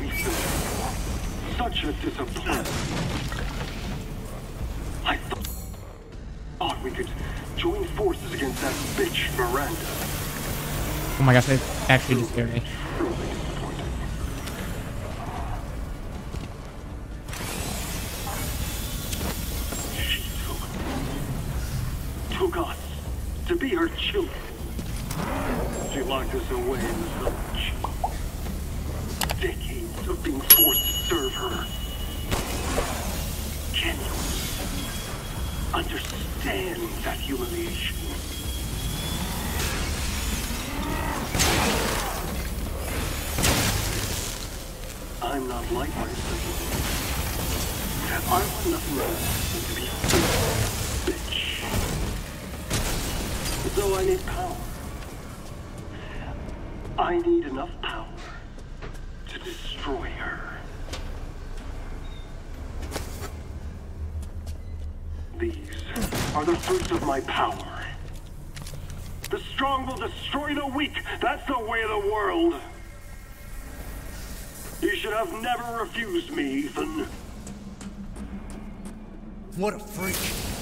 Ethan. Such a disappointment. I thought we could join forces against that bitch Miranda. Oh my gosh, they actually just scared me. Truly disappointed. She took us to be her children. She locked us away in the village. Decades of being forced to serve her. Can you understand that humiliation? I'm not like my sister. I want nothing less than to be a bitch. Though I need power. I need enough power to destroy her. These are the fruits of my power. The strong will destroy the weak. That's the way of the world. You should have never refused me, Ethan. What a freak.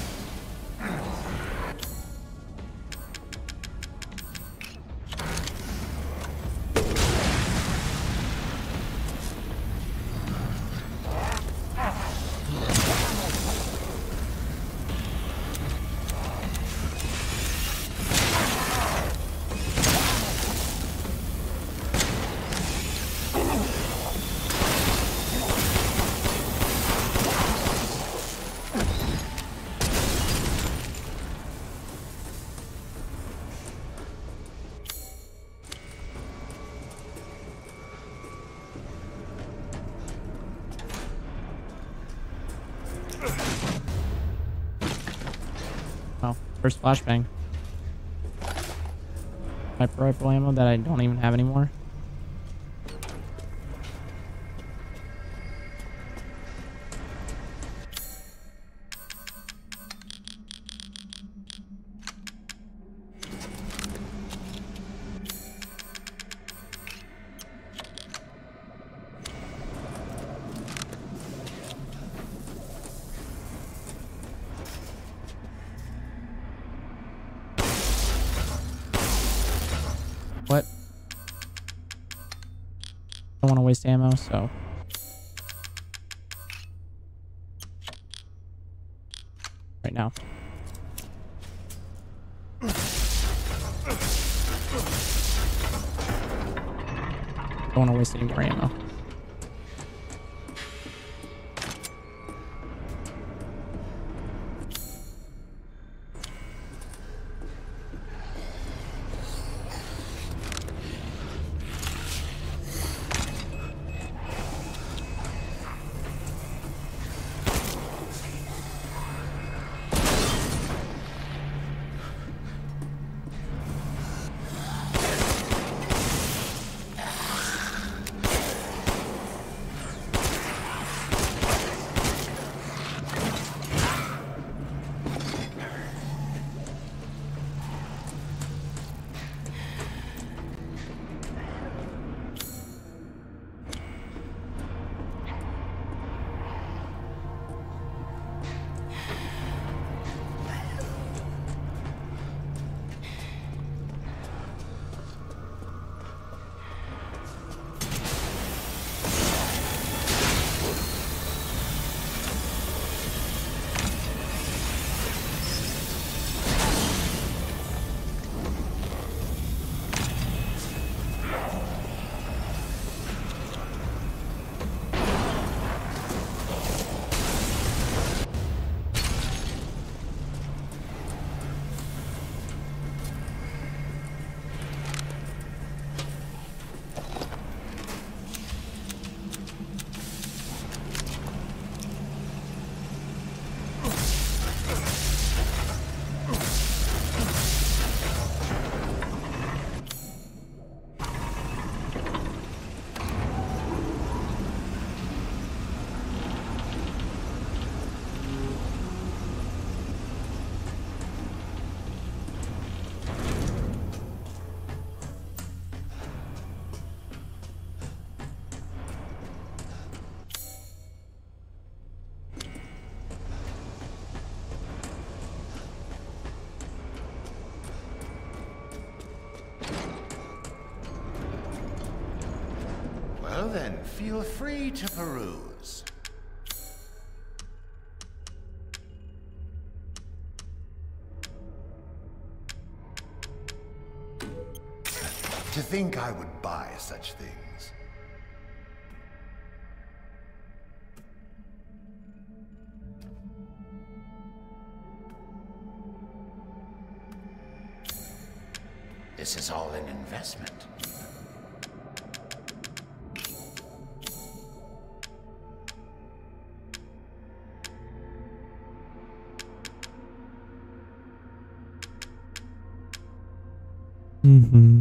Oh, first flashbang. Sniper rifle ammo that I don't even have anymore. What? Don't want to waste ammo, so. Right now. Don't want to waste any more ammo. Feel free to peruse. To think I would buy such things. This is all an investment. Mm-hmm.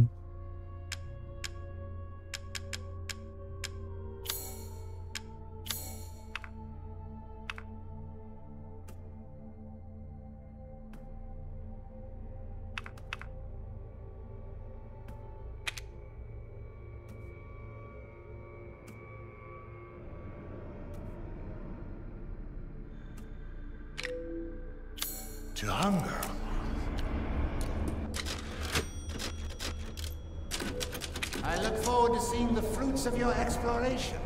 To hunger. I look forward to seeing the fruits of your exploration.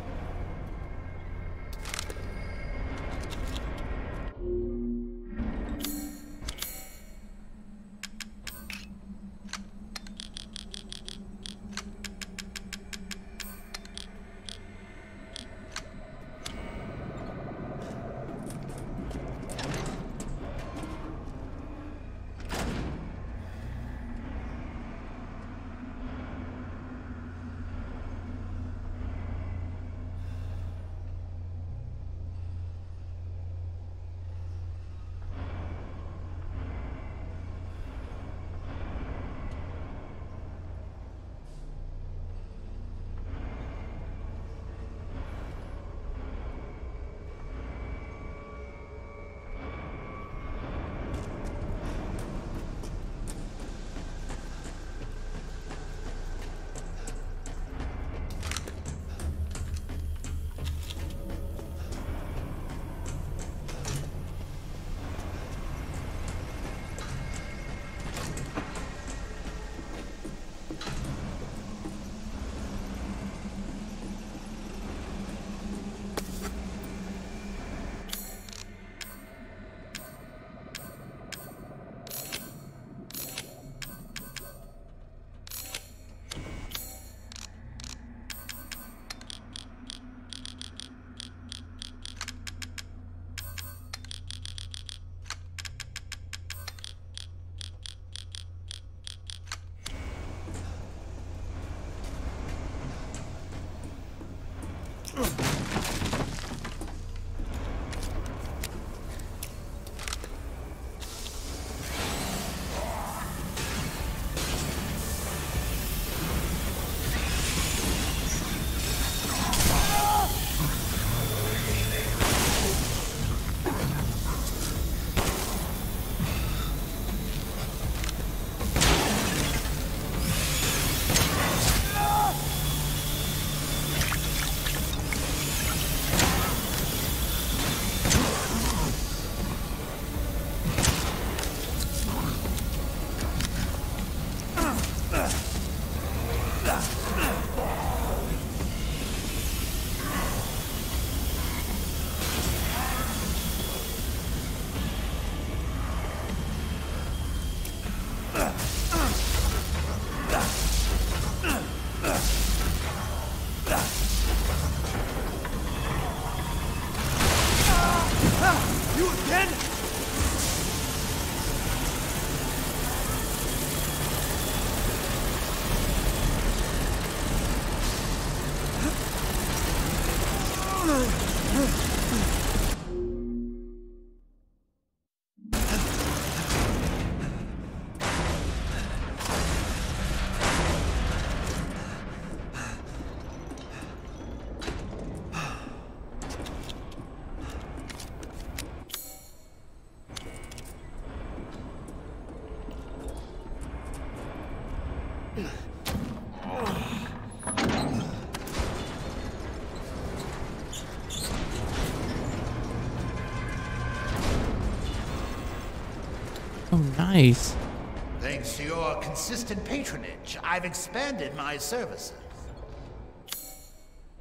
Oh, nice. Thanks to your consistent patronage, I've expanded my services.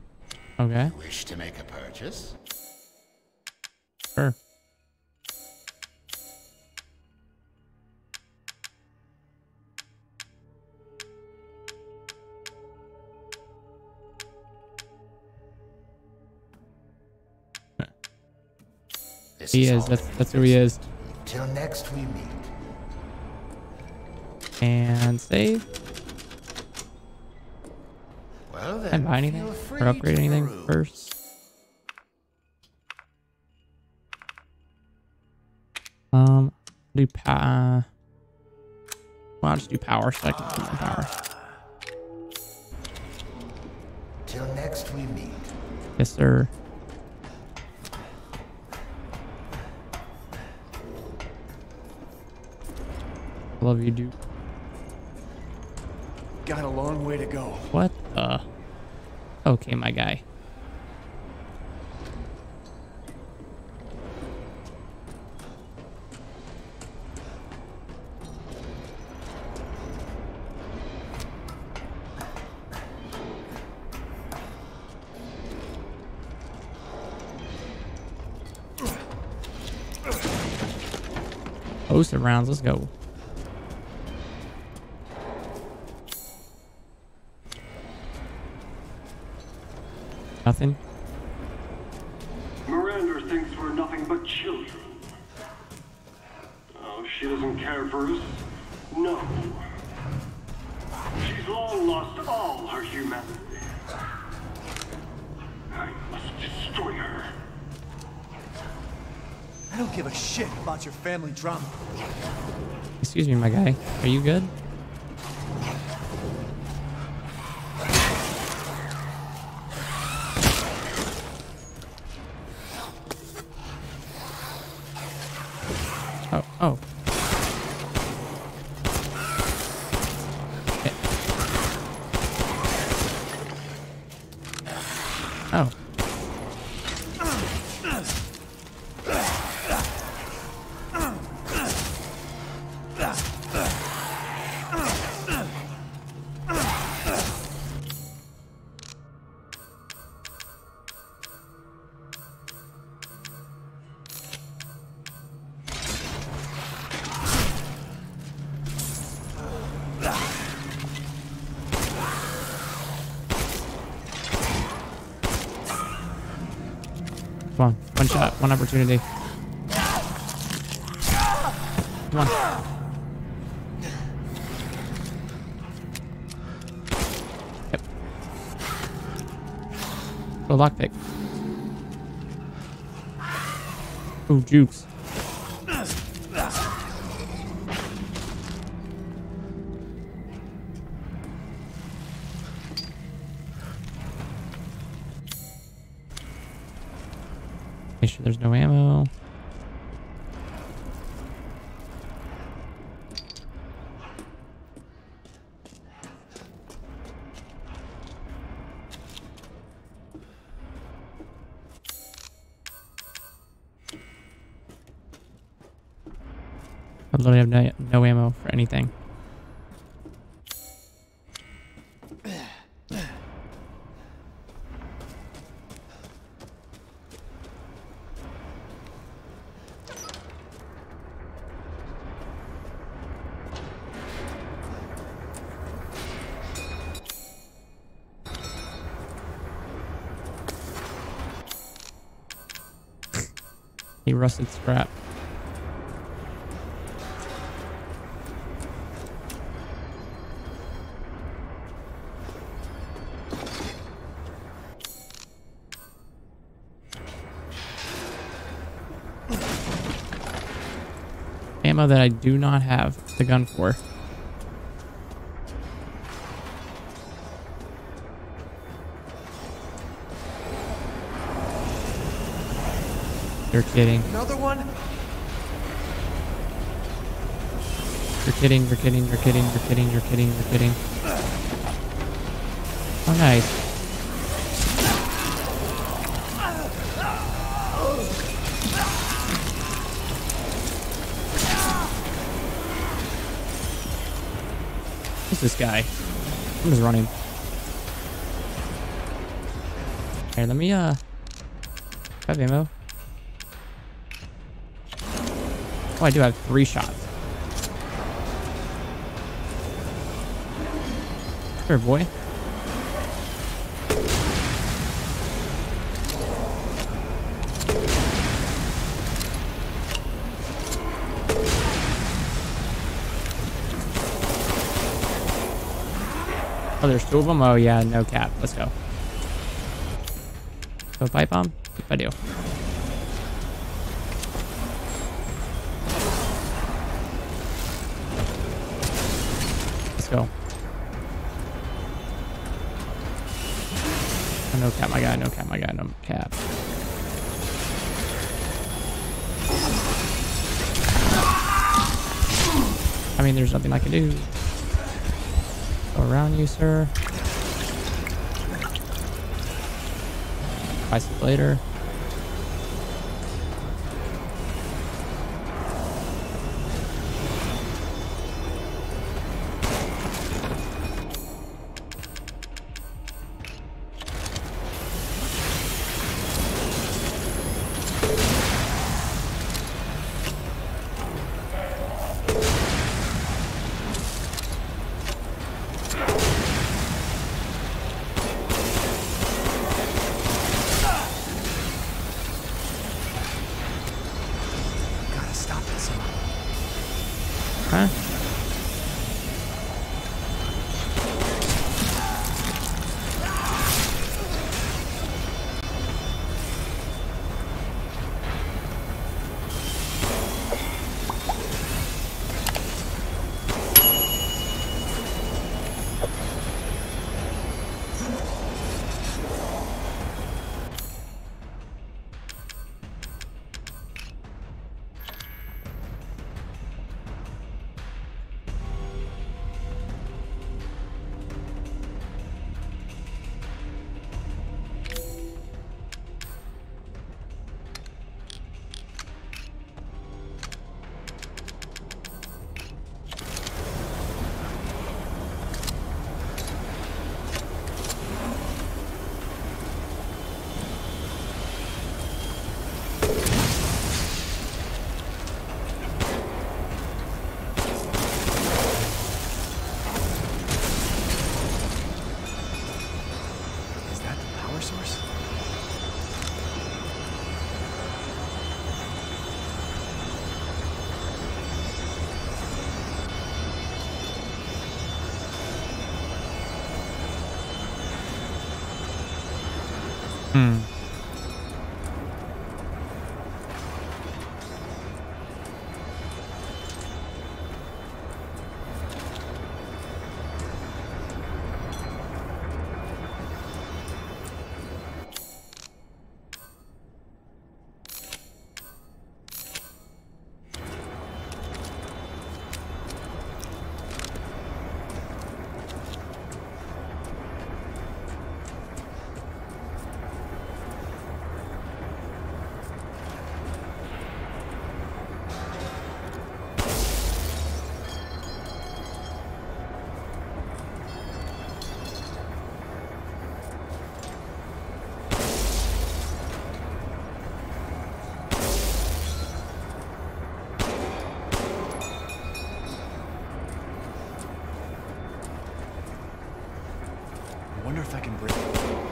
Okay. Wish to make a purchase? Sure. This He is. all That's who he is. Till next we meet. And save. Well then, Can I buy anything feel or free upgrade to anything peruse. first? Do well, I'll just do power so I can keep my power. Till next we meet. Yes, sir. Love you, dude. Got a long way to go. What the? Okay, my guy. Host of rounds, let's go. Nothing. Miranda thinks we're nothing but children. Oh, she doesn't care for us. No. She's long lost all her humanity. I must destroy her. I don't give a shit about your family drama. Excuse me, my guy. Are you good? Oh, oh. Okay. Oh. Come on, one shot, one opportunity. Come on. Yep. Oh, lockpick. Ooh, jukes. Make sure there's no ammo. I literally have no ammo for anything. He rusted scrap. Ammo that I do not have the gun for. You're kidding. Another one? You're kidding, you're kidding, you're kidding, you're kidding, you're kidding, you're kidding. Oh, nice. Who's this guy? I'm just running. Here, let me have ammo. Oh, I do have 3 shots. Sure, boy. Oh, there's 2 of them? Oh, yeah, no cap. Let's go. Go pipe bomb? If I do. Let's go. Oh, no cap, my guy. No cap, my guy. No cap. I mean, there's nothing I can do. Go around you, sir. Twice later. Huh? I wonder if I can break it.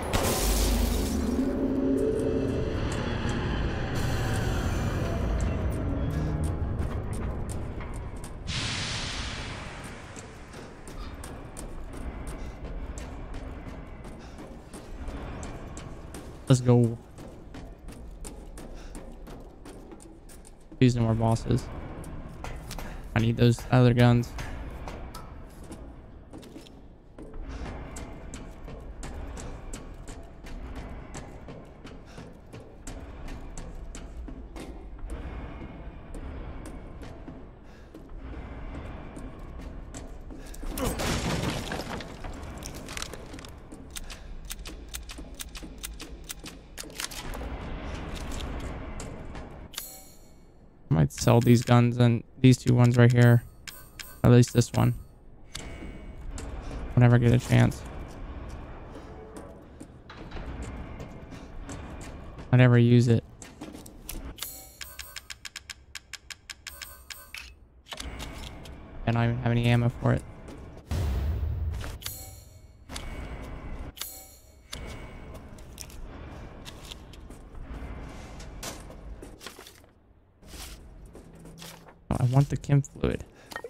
Let's go. These no more bosses. I need those other guns. Might sell these guns and these 2 ones right here. Or at least this one. Whenever I get a chance. I never use it. I don't even have any ammo for it. Oh, I want the chem fluid.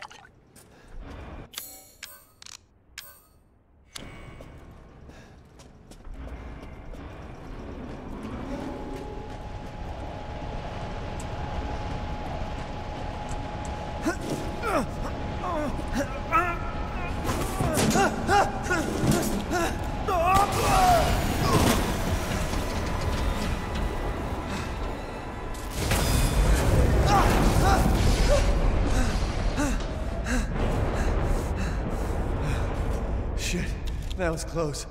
Shit, that was close.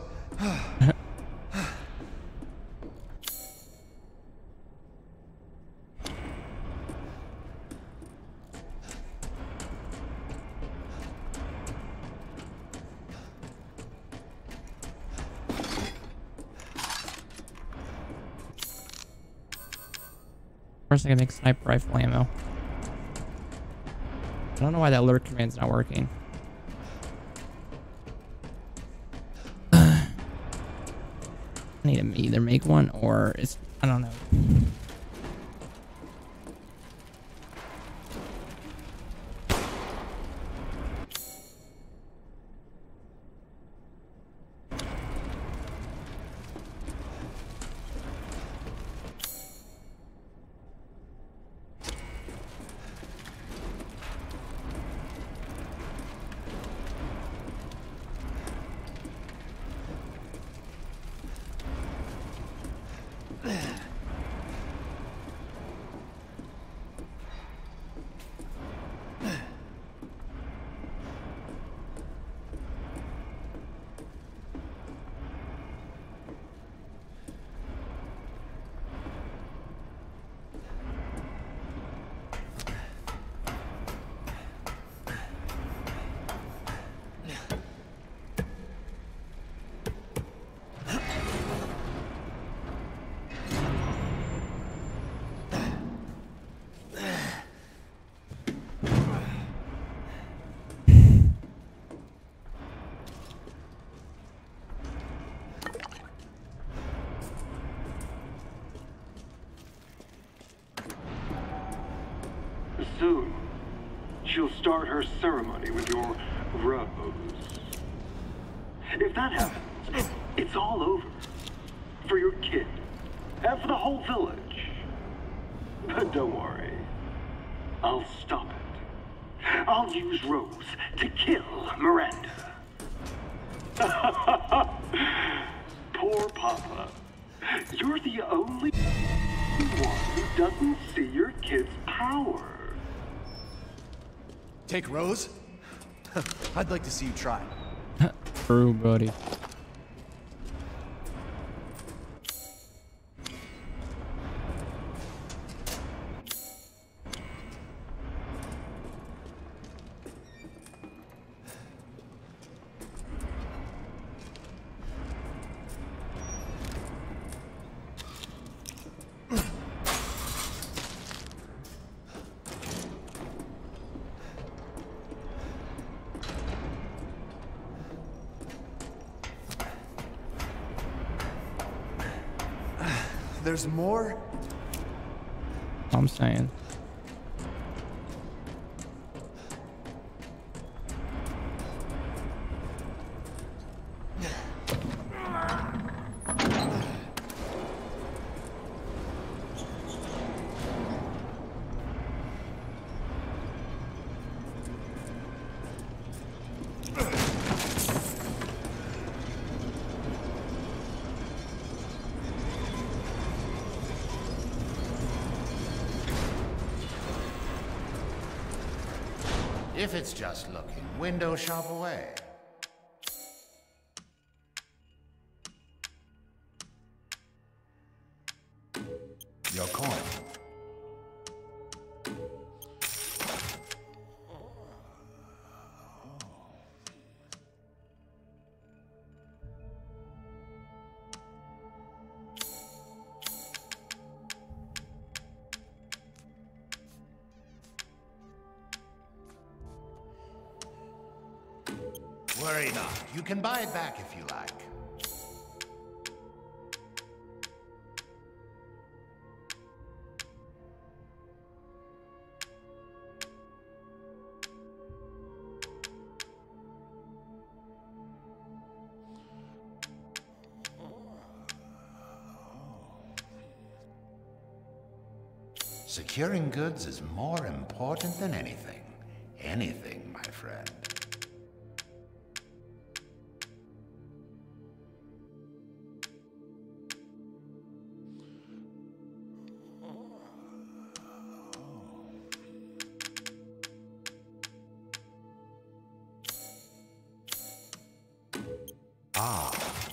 First, I can make sniper rifle ammo. I don't know why that alert command's not working. I need to either make one or it's, I don't know. Soon, she'll start her ceremony with your rose. If that happens, it's all over. For your kid, and for the whole village. But don't worry, I'll stop it. I'll use Rose to kill Miranda. Poor Papa. You're the only one who doesn't see your kid's power. Take Rose? I'd like to see you try. True, buddy. There's more? I'm saying. If it's just looking, window shop away. Your coin. Worry not. You can buy it back if you like. Securing goods is more important than anything. Anything, my friend. Ah.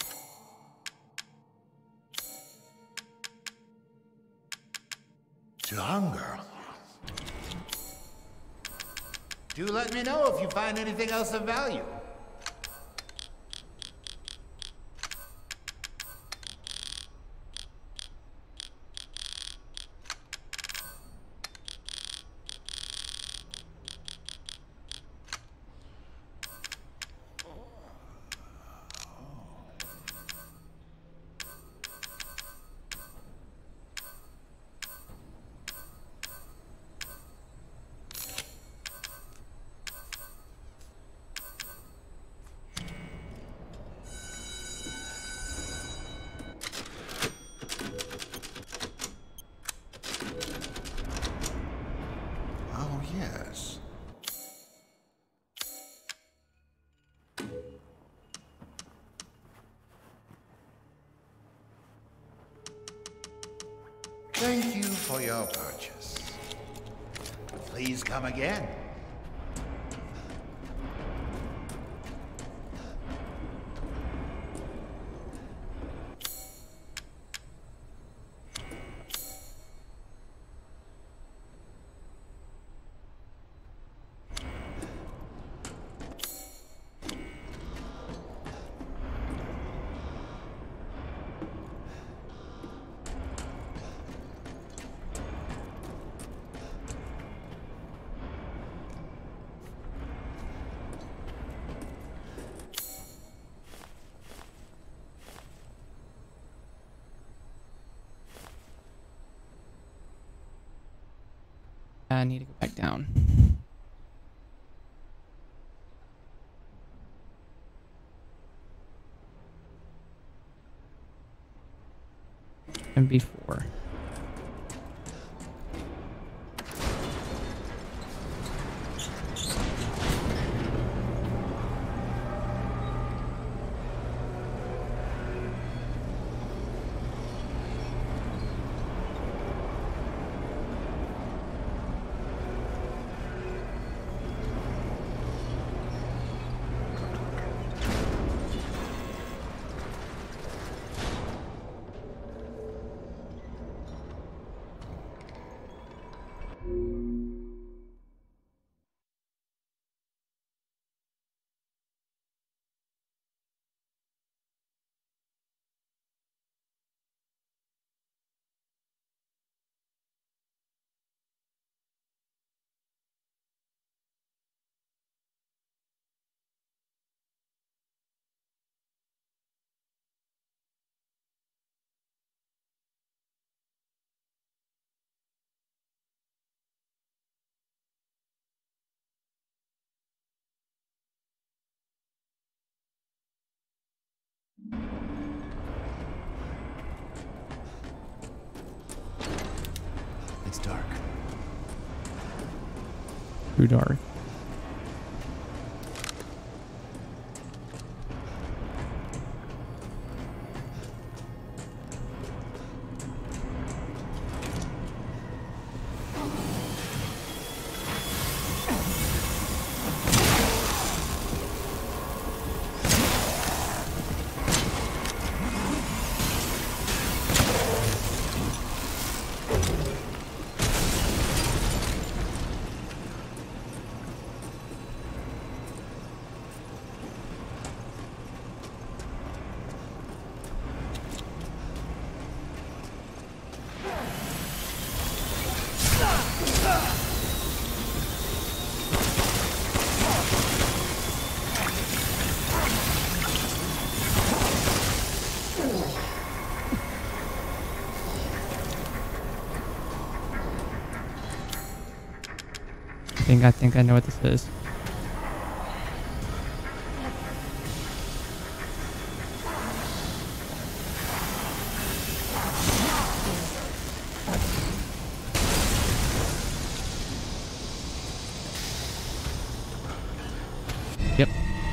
To hunger. Do let me know if you find anything else of value. Oh, yes. Thank you for your purchase. Please come again. I need to go back down. And before. It's dark. Too dark. I think I know what this is. Yep.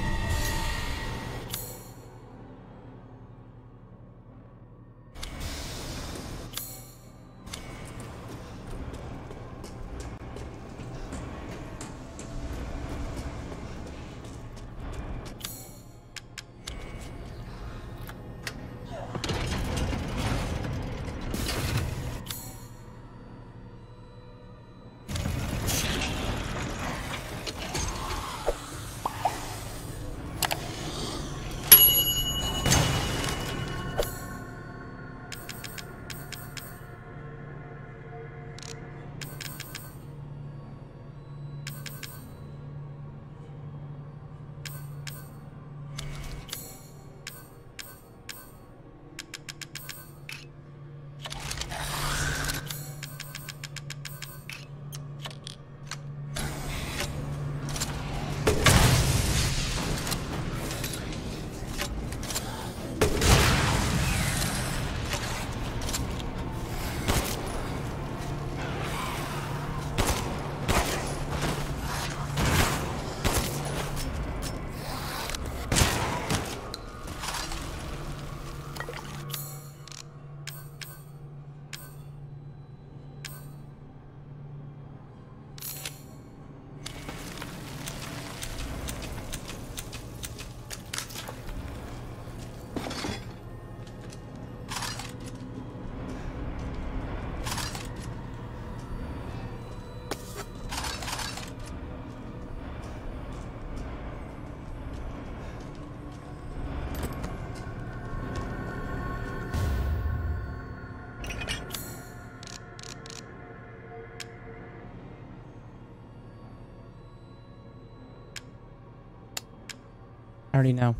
I already know.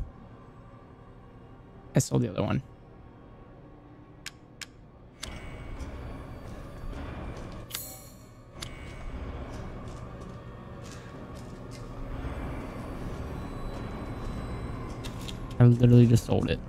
I sold the other one. I literally just sold it.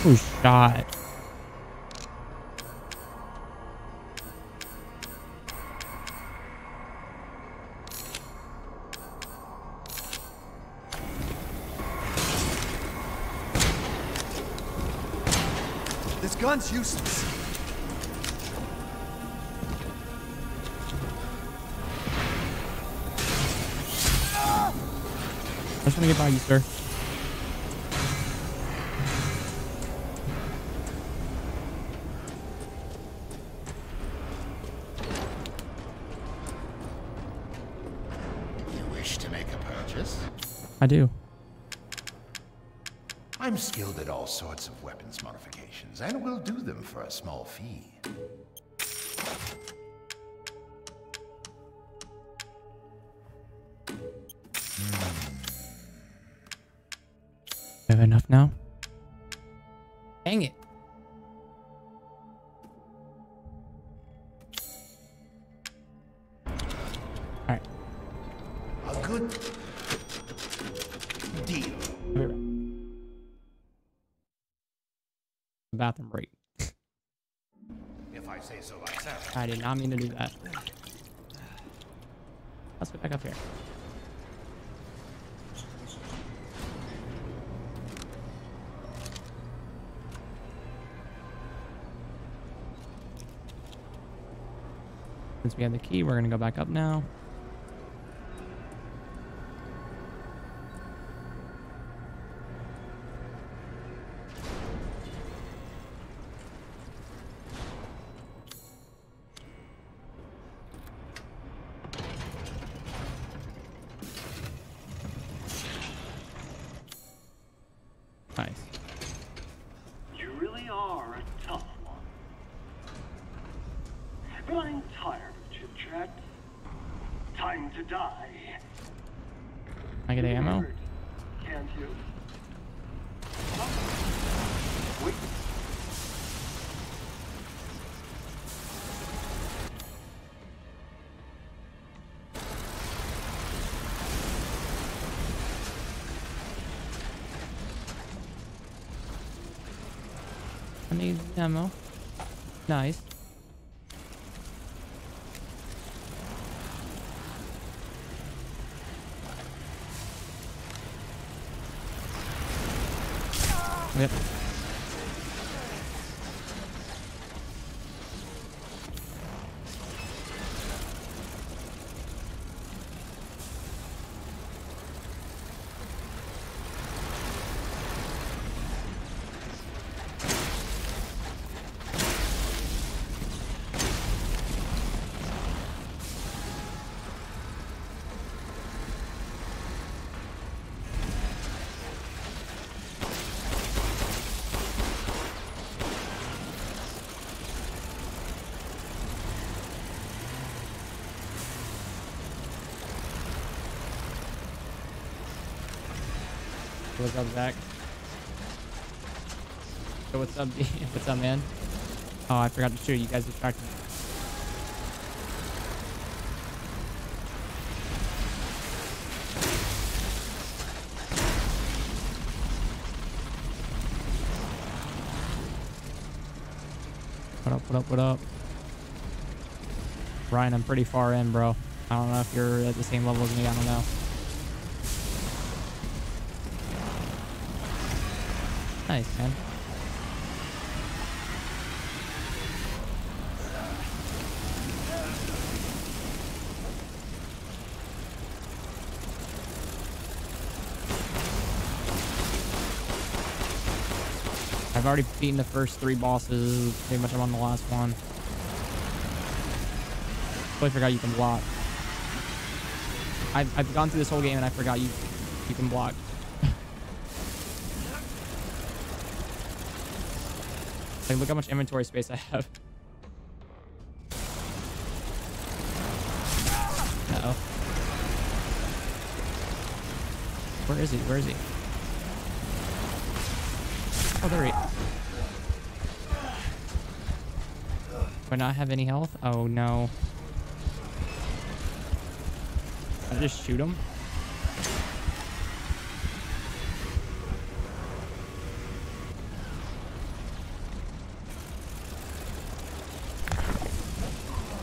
Ooh, shot. This gun's useless. I just want to get by you, sir. You wish to make a purchase? I do. I'm skilled at all sorts of weapons modifications, and will do them for a small fee. I have enough now? Dang it. Alright. A good deal. I'll be right back. Bathroom break. If I say so myself. I did not mean to do that. Let's get back up here. Since we have the key, we're going to go back up now. Nice. You really are a tough one. But I'm tired of chit-chat. Time to die. I get ammo? Heard, can't you? Wait. I need ammo. Nice. Yep. What's up, Zach? So what's up, D? What's up, man? Oh, I forgot to shoot. You guys distracted me. What up, what up, what up? Ryan, I'm pretty far in, bro. I don't know if you're at the same level as me. I don't know. Nice, man. I've already beaten the first 3 bosses. Pretty much I'm on the last one. Totally forgot you can block. I've gone through this whole game and I forgot you can block. Like, look how much inventory space I have. Uh-oh. Where is he? Where is he? Oh, there he is. Do I not have any health? Oh, no. Did I just shoot him?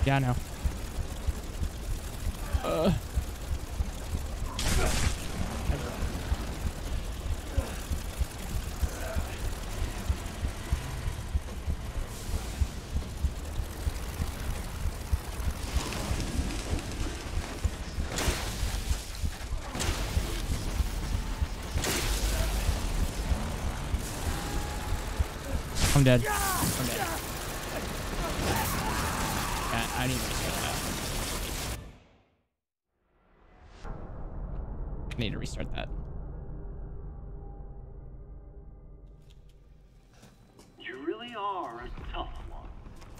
Yeah, I know. I'm dead. I'm dead. Yeah, I need to restart that. I need to restart that. You really are a tough one.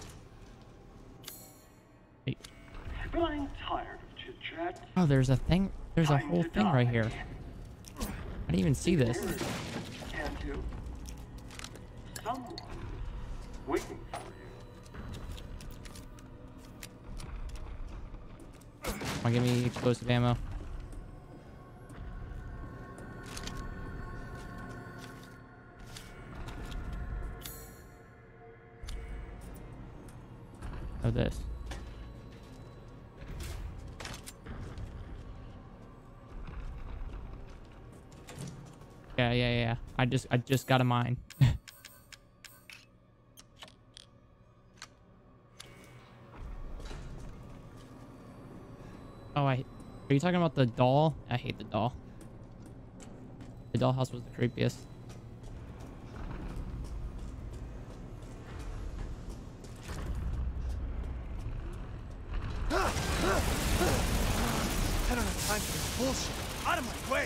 Hey. But I'm tired of chit-chat. Oh, there's a thing. There's a Time whole to thing die. right here. I didn't even see this. Can't you? Someone waiting for you. Come on, give me explosive ammo. Oh, this. Yeah. I just got a mine. Oh, are you talking about the doll? I hate the doll. The dollhouse was the creepiest. I don't have time for this bullshit. Out of my way!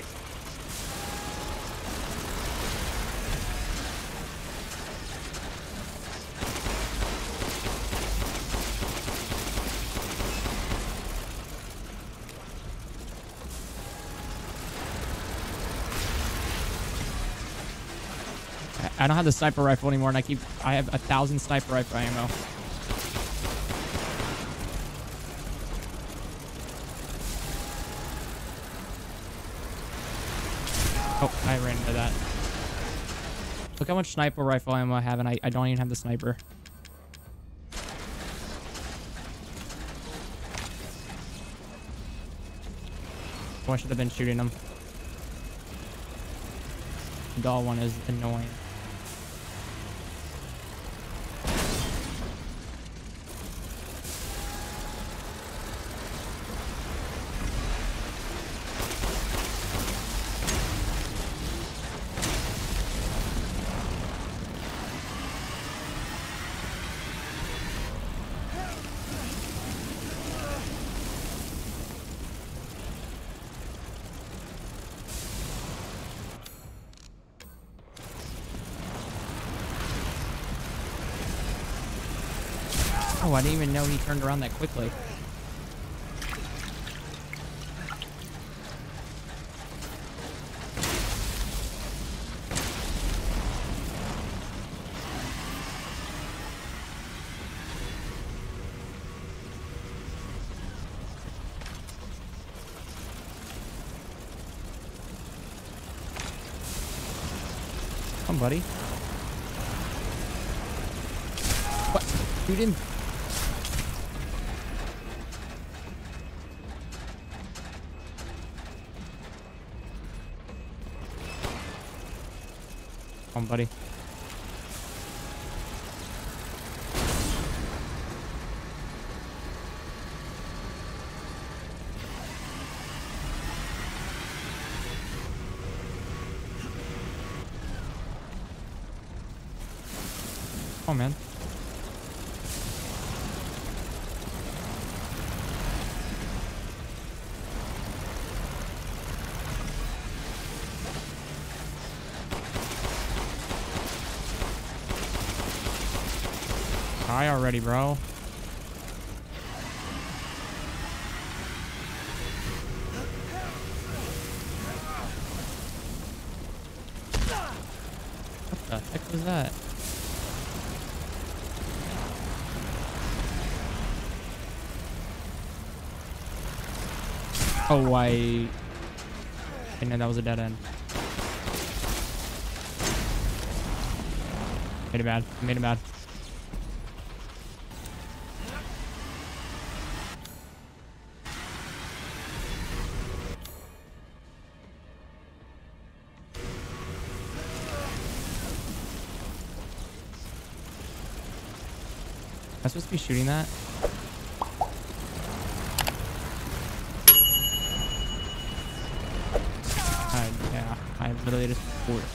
I don't have the sniper rifle anymore, and I have 1,000 sniper rifle ammo. Oh, I ran into that. Look how much sniper rifle ammo I have, and I don't even have the sniper. Oh, I should have been shooting them. The doll one is annoying. Oh, I didn't even know he turned around that quickly. Come on, buddy. What? Shoot him. Come on, buddy. Come on, man. Die already, bro. What the heck was that? Oh, I know that was a dead end. Made it bad. Made it bad. I supposed to be shooting that? Yeah, I literally just forced.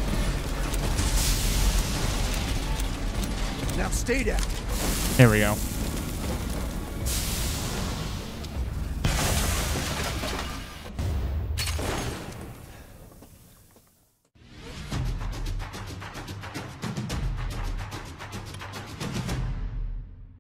Now stay down. There we go.